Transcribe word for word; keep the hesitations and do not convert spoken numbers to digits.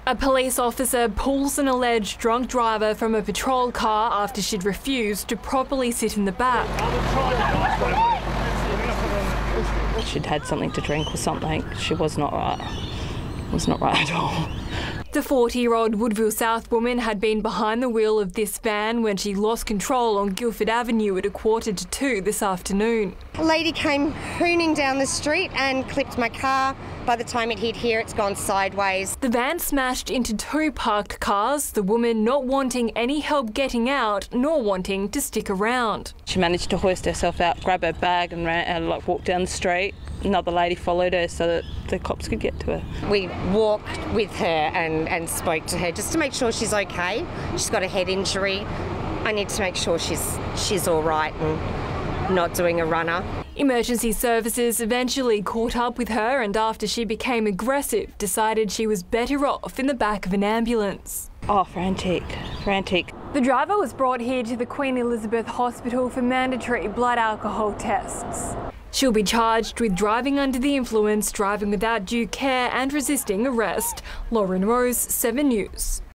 A police officer pulls an alleged drunk driver from a patrol car after she'd refused to properly sit in the back. She'd had something to drink or something. She was not right. Was not right at all. The forty-year-old Woodville South woman had been behind the wheel of this van when she lost control on Guildford Avenue at a quarter to two this afternoon. A lady came hooning down the street and clipped my car. By the time it hit here, it's gone sideways. The van smashed into two parked cars, the woman not wanting any help getting out, nor wanting to stick around. She managed to hoist herself out, grab her bag and ran and like walked down the street. Another lady followed her so that the cops could get to her. We walked with her and, and spoke to her just to make sure she's okay. She's got a head injury. I need to make sure she's she's all right and not doing a runner. Emergency services eventually caught up with her and after she became aggressive, decided she was better off in the back of an ambulance. Oh, frantic, frantic. The driver was brought here to the Queen Elizabeth Hospital for mandatory blood alcohol tests. She'll be charged with driving under the influence, driving without due care and resisting arrest. Lauren Rose, seven News.